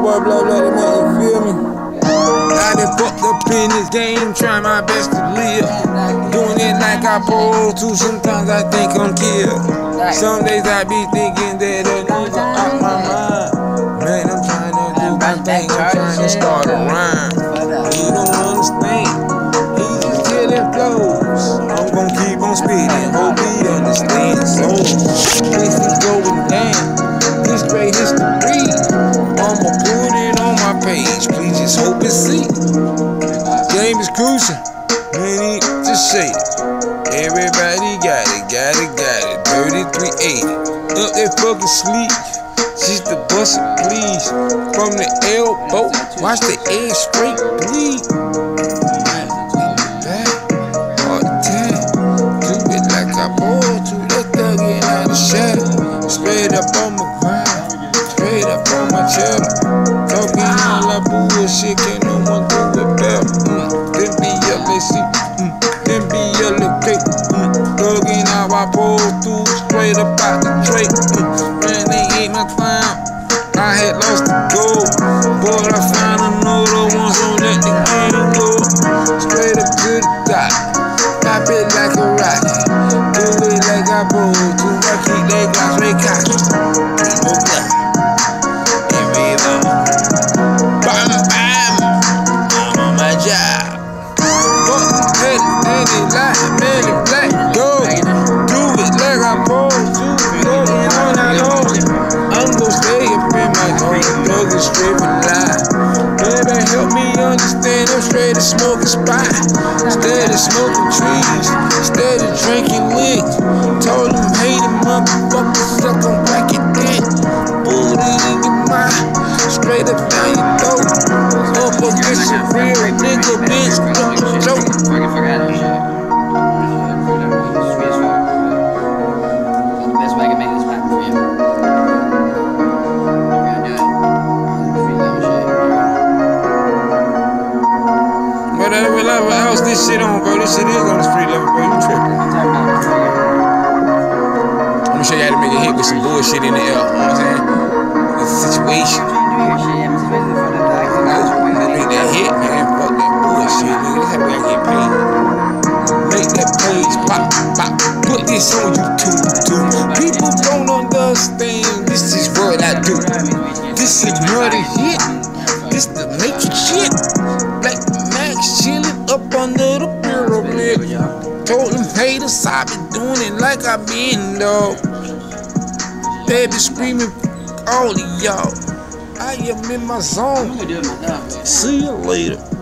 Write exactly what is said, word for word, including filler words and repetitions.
boy blah blah that man, you feel me? I been fucked up in this game, trying my best to live. Doing it like I supposed to, sometimes I think I'm killed. Some days I be thinking that a nigga out my mind. Man, I'm trying to do my thing, I'm trying to start a rhyme. He don't understand, he just killing flows. I'm gon' keep on spitting, hope he understands. So, this is going down, this great history. I'ma put it on my page, please just hope and see. Game is crucial, man, just say it. Everybody got it, got it, got it. thirty-three eighty, up there fucking sleep. Just the bust it, please. From the elbow, watch the egg straight bleed. All the time, do it like I bought to. That thug ain't out of shadow. Straight up on my grind, straight up on my cheddar. Talking all that bullshit, can't no one do it better. Mm. Then be up, let's see. Mm. Then be up, look cake. Mm. Thugging out my pole through, straight up out the tray. Mm. Man, they ate my clown. I had lost the goal, but I found another one, so let the game go. Straight up to the top, pop it like a rocket. Do it like I pulled to my keep that glass straight cocky. No black. Bam, bam, I'm on my job. Fuck the petty, petty, like Melly Black, go. Do it like I supposed to, going on that long. I'm gon' stay up in my zone, thug is straight for life. Baby, help me understand, I'm straight to smoking spot. Steady smoking trees, steady drinking wick. Told them hating motherfuckers, suck on back your dick. Put it in your mind, straight up down your throat. Up against a real nigga, bitch, don't joke. Fucking forgot that shit. Sweet as fuck. That's the best way I can make this happen for you. We're gonna do it. Free love and shit. Whatever, whatever else this shit on, bro. This shit is on the street level, bro. You tripping. I'm gonna show you how to make a hit with some bullshit in the air. You know what I'm saying? It's a situation. Make that hit, man. Fuck that bullshit, nigga. That's how I get paid. Make that page pop, pop. Put this on YouTube, too. People don't understand. This is what I do. This is murder hit. This the matrix shit. Like Max chillin' up under the pyramid. Told them haters I been doing it like I been, dog. They be screaming, all of y'all. I am in my zone. See you later.